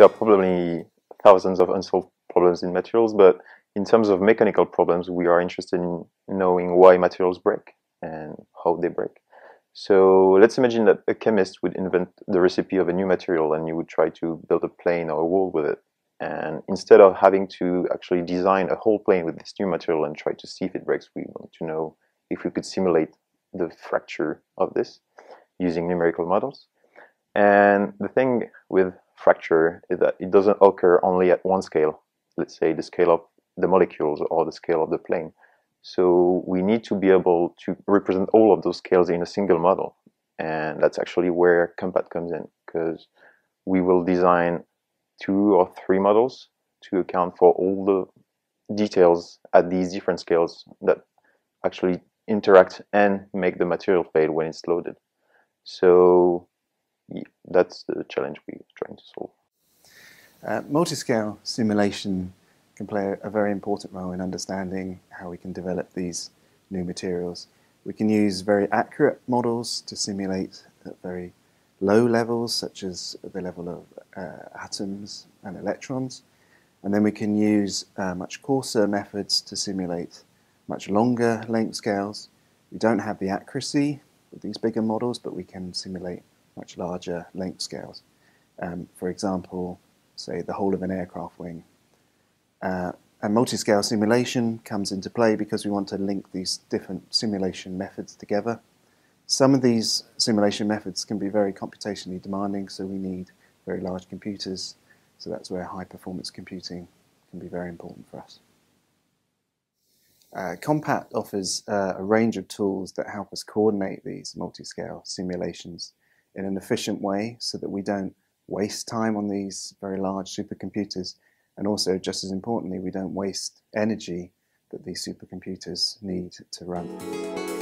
there are probably thousands of unsolved problems in materials, but in terms of mechanical problems, we are interested in knowing why materials break and how they break. So let's imagine that a chemist would invent the recipe of a new material and you would try to build a plane or a wall with it. And instead of having to actually design a whole plane with this new material and try to see if it breaks, we want to know if we could simulate the fracture of this using numerical models. And the thing with fracture is that it doesn't occur only at one scale, let's say the scale of the molecules or the scale of the plane. So we need to be able to represent all of those scales in a single model. And that's actually where Compat comes in, because we will design 2 or 3 models to account for all the details at these different scales that actually interact and make the material fail when it's loaded. So that's the challenge we're trying to solve. Multi-scale simulation can play a very important role in understanding how we can develop these new materials. We can use very accurate models to simulate at very low levels, such as the level of atoms and electrons, and then we can use much coarser methods to simulate much longer length scales. We don't have the accuracy with these bigger models, but we can simulate much larger length scales. For example, say the whole of an aircraft wing. And multi-scale simulation comes into play because we want to link these different simulation methods together. Some of these simulation methods can be very computationally demanding, so we need very large computers. So that's where high-performance computing can be very important for us. Compat offers a range of tools that help us coordinate these multi-scale simulations in an efficient way so that we don't waste time on these very large supercomputers, and also, just as importantly, we don't waste energy that these supercomputers need to run.